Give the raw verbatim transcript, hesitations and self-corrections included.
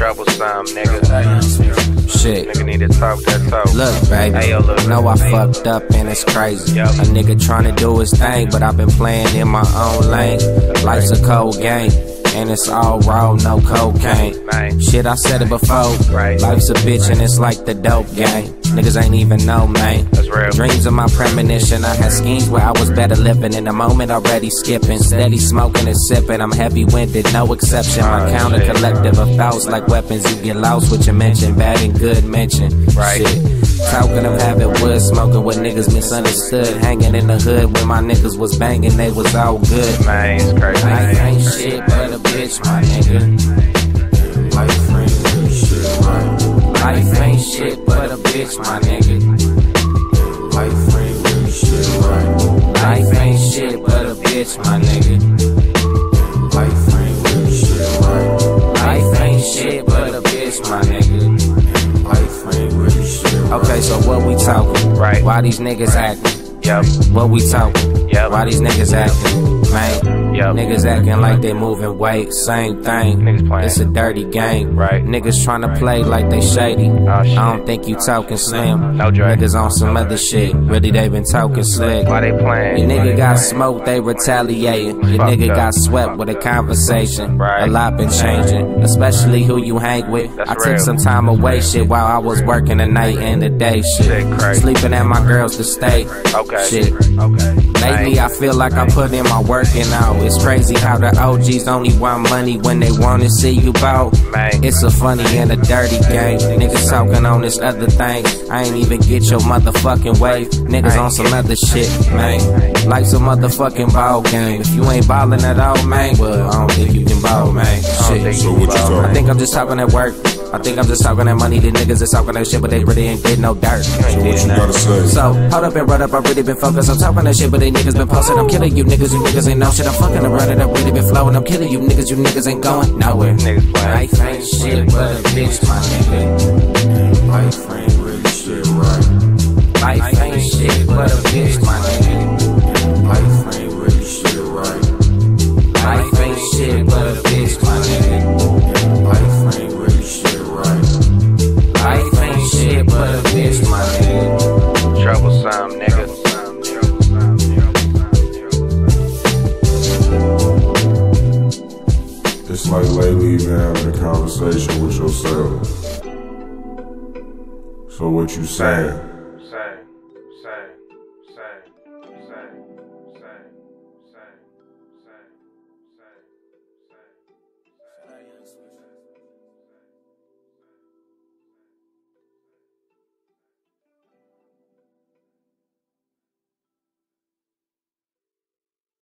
Troublesome, nigga. Shit. Nigga need to talk that talk. Look, baby, hey, yo, look. know I fucked up and it's crazy. Yep. A nigga tryna do his thing, but I've been playing in my own lane. Life's a cold game, and it's all raw, no cocaine. Man. Shit, I said it before. Right. Life's a bitch and it's like the dope game. Niggas ain't even know, man. That's real. Dreams of my premonition. I had schemes where I was better living. In the moment already skipping. Steady smoking and sipping. I'm heavy-winded, no exception. My Oh, counter shit. collective of thoughts like weapons. You get lost with your mention. Bad and good mention. Right. Shit. Talking of having wood, smoking with niggas misunderstood. Hanging in the hood when my niggas was banging, they was all good. Man, it's crazy. Life ain't shit but a bitch, my nigga. Life ain't really shit, right? Life ain't shit but a bitch, my nigga. Life ain't really shit, right? Life ain't shit but a bitch, my nigga. Life ain't really shit, right? Life ain't shit but a bitch, my nigga. Life ain't really shit, right? Okay, so what we talking? Right. Why these niggas acting? Yep. What we talking? Yep. Why these niggas acting? Man, Yep. niggas acting like they moving weight, same thing. Niggas playing. It's a dirty game. Right. Niggas tryna play like they shady. Oh, shit. I don't think you talking slim. No drag. Niggas on some other shit. Really, they been talking slick. Why they playing? Your Why nigga they got playing? smoked, they retaliating. Your Fucked nigga up. got swept with a conversation. Right. A lot been changing, especially who you hang with. That's I took real. some time away, shit, while I was working the night and the day, shit. Shit, crazy. Sleeping at my girls to stay. Okay. Shit. Okay. Lately, I feel like I'm putting my working out. It's crazy how the O Gs only want money when they wanna see you bout. Man. It's a funny and a dirty game. Niggas talking on this other thing. I ain't even get your motherfucking wave. Niggas on some other shit, man. Life's a motherfucking ball game. If you ain't ballin' at all, man, well, I don't think you can ball, man. Shit. So what you talking? I think I'm just talking at work. I think I'm just talking that money. The niggas is talking that shit, but they really ain't getting no dirt. So what you gotta say? So, hold up and run up, I've really been focused. I'm talking that shit, but they niggas been posted. I'm killing you niggas, you niggas ain't no shit. I'm fucking around it, I've really been flowing. I'm killing you niggas, you niggas ain't going nowhere. Niggas playing. Life ain't shit but a bitch, my nigga. Life ain't really shit, right? Life ain't shit but a bitch, my nigga. Life ain't really shit, right? Life ain't shit but a bitch, my nigga. Life ain't really shit, right? Life ain't shit but a bitch, my nigga. Troublesome, nigga. It's like lately you've been having a conversation with yourself. So what you saying? Same.